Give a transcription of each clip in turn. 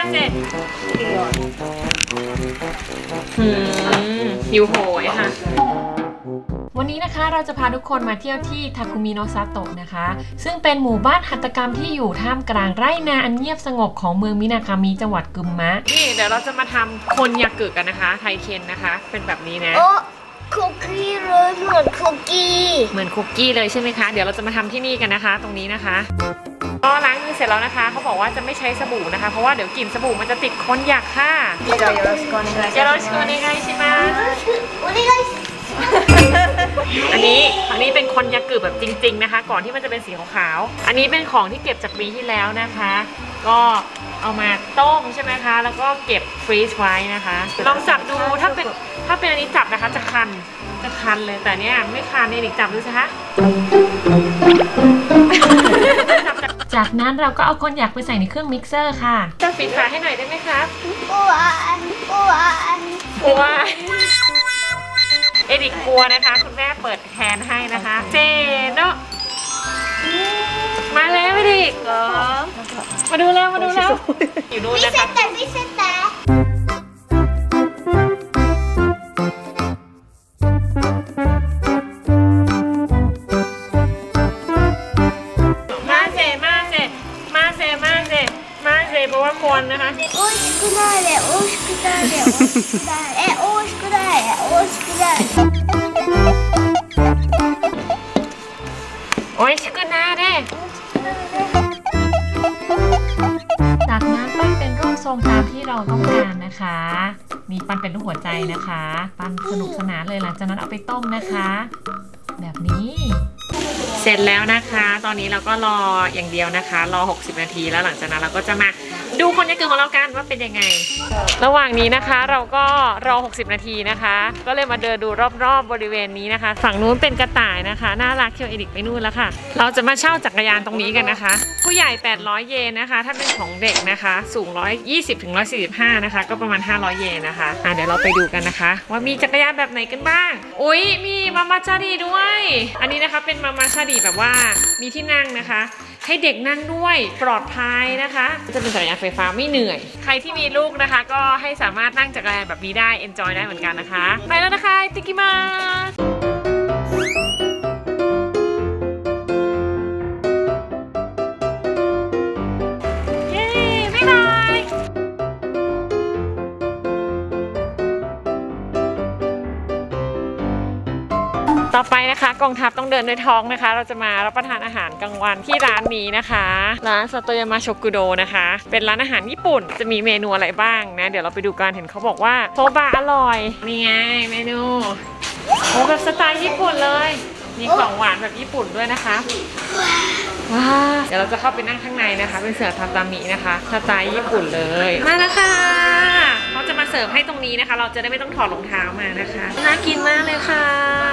เสร็จหิวโหยค่ะวันนี้นะคะเราจะพาทุกคนมาเที่ยวที่ทาคุมิโนะซาโตะนะคะซึ่งเป็นหมู่บ้านหัตถกรรมที่อยู่ท่ามกลางไร่นาอันเงียบสงบของเมืองมินากามิจังหวัดกุมมะนี่เดี๋ยวเราจะมาทำคนยากิกันนะคะไทเคนนะคะเป็นแบบนี้นะคุกกี้เลยเหมือนคุกกี้เลยใช่ไหมคะเดี๋ยวเราจะมาทำที่นี่กันนะคะตรงนี้นะคะก็ล้างมือเสร็จแล้วนะคะเขาบอกว่าจะไม่ใช้สบู่นะคะเพราะว่าเดี๋ยวกลิ่นสบู่มันจะติดคนอยากค่ะよろしくお願いしますอันนี้เป็นคนยากิแบบจริงๆนะคะก่อนที่มันจะเป็นสีขาวๆอันนี้เป็นของที่เก็บจากปีที่แล้วนะคะก็เอามาต้มใช่ไหมคะแล้วก็เก็บฟรีซไว้นะคะลองจับดูถ้าเป็นอันนี้จับนะคะจะคันเลยแต่เนี้ยไม่คันนี่จับดูสิคะจากนั้นเราก็เอาคนอยากไปใส่ในเครื่องมิกเซอร์ค่ะจะปิดฝาให้หน่อยได้ไหมครับกลัวเอริกกลัวนะคะคุณแม่เปิดแทนให้นะคะเจโนมาแล้วเอริกมาดูแล้วอยู่นู่นนะคะไม่ใช่แต่เพราะว่าคนนะคะโอ้ยくないเลยโอ้ยくないเลยโอ้ยくないโอ้ยくないโอ้ยชิคกี้พายเด้จากนั้นปั้นเป็นรูปทรงตามที่เราต้องการนะคะมีปั้นเป็นรูปหัวใจนะคะปั้นสนุกสนานเลยหลังจากนั้นเอาไปต้มนะคะแบบนี้เสร็จแล้วนะคะตอนนี้เราก็รออย่างเดียวนะคะรอ60นาทีแล้วหลังจากนั้นเราก็จะมาดูคนยากิของเรากันว่าเป็นยังไงระหว่างนี้นะคะเราก็รอ60นาทีนะคะก็เลยมาเดินดูรอบๆบริเวณนี้นะคะฝั่งนู้นเป็นกระต่ายนะคะน่ารักเคียวเอริกไปนู่นแล้วค่ะเราจะมาเช่าจักรยานตรงนี้กันนะคะผู้ใหญ่800เยนนะคะถ้าเป็นของเด็กนะคะสูง120 ถึง 145นะคะก็ประมาณ500เยนนะคะเดี๋ยวเราไปดูกันนะคะว่ามีจักรยานแบบไหนกันบ้างอุ๊ยมีมาม่าชาดีด้วยอันนี้นะคะเป็นมาม่าชาดีแบบว่ามีที่นั่งนะคะให้เด็กนั่งด้วยปลอดภัยนะคะจะเป็นจักรยานไฟฟ้าไม่เหนื่อยใครที่มีลูกนะคะก็ให้สามารถนั่งจักรยานแบบนี้ได้ enjoy ได้เหมือนกันนะคะไปแล้วนะคะติกิมาต่อไปนะคะกองทัพต้องเดินด้วยท้องนะคะเราจะมารับประทานอาหารกลางวันที่ร้านนี้นะคะร้านซาโตยามะโชกุโดนะคะเป็นร้านอาหารญี่ปุ่นจะมีเมนูอะไรบ้างนะเดี๋ยวเราไปดูกันเห็นเขาบอกว่าโซบะอร่อยนี่ไงเมนูโอ้แบบสไตล์ญี่ปุ่นเลยมีของหวานแบบญี่ปุ่นด้วยนะคะว้าเดี๋ยวเราจะเข้าไปนั่งข้างในนะคะเป็นเสือทาตามินะคะสไตล์ญี่ปุ่นเลยมาแล้วค่ะเขาจะมาเสิร์ฟให้ตรงนี้นะคะเราจะได้ไม่ต้องถอดรองเท้ามานะคะน่ากินมากเลยค่ะ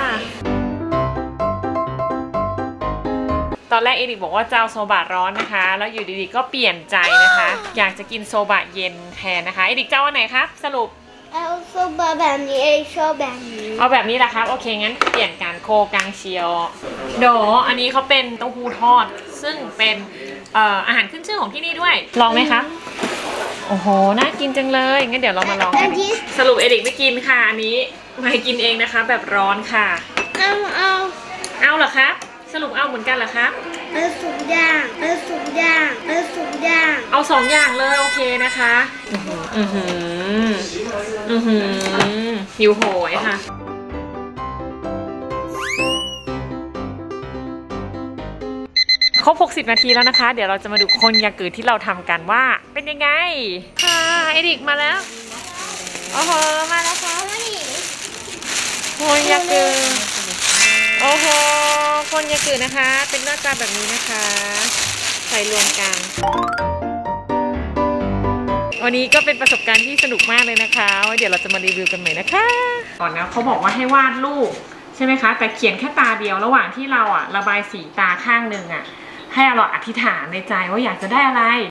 ตอนแรกเอริกบอกว่าจะเอาโซบะร้อนนะคะแล้วอยู่ดีๆก็เปลี่ยนใจนะคะอยากจะกินโซบะเย็นแทนนะคะเอริกจะเอาอันไหนครับสรุปเอาโซบะแบบนี้เอริกชอบแบบนี้เอาแบบนี้แหละครับโอเคงั้นเปลี่ยนการโคกังเชียวโดอันนี้เขาเป็นเต้าหู้ทอดซึ่งเป็นอาหารขึ้นชื่อของที่นี่ด้วยลองไหมครับโอ้โหน่ากินจังเลยงั้นเดี๋ยวเรามาลองกันสรุปเอริกไม่กินค่ะอันนี้ไม่กินเองนะคะแบบร้อนค่ะเอาเหรอครับสรุปเอาเหมือนกันเหรอครับเอา2 อย่างเอา2 อย่างเลยโอเคนะคะหิวโหยค่ะครบ60นาทีแล้วนะคะเดี๋ยวเราจะมาดูคนยากิที่เราทำกันว่าเป็นยังไงค่ะเอริกมาแล้วโอ้โหมาแล้วค่ะคนยากิโอ้โหคนยากินะคะเป็นหน้าตาแบบนี้นะคะใส่รวมกันวันนี้ก็เป็นประสบการณ์ที่สนุกมากเลยนะคะเดี๋ยวเราจะมารีวิวกันใหม่นะคะก่อนนะเขาบอกว่าให้วาดรูปใช่ไหมคะแต่เขียนแค่ตาเดียวระหว่างที่เราระบายสีตาข้างหนึ่งให้เราอธิษฐานในใจว่าอยากจะได้อะไร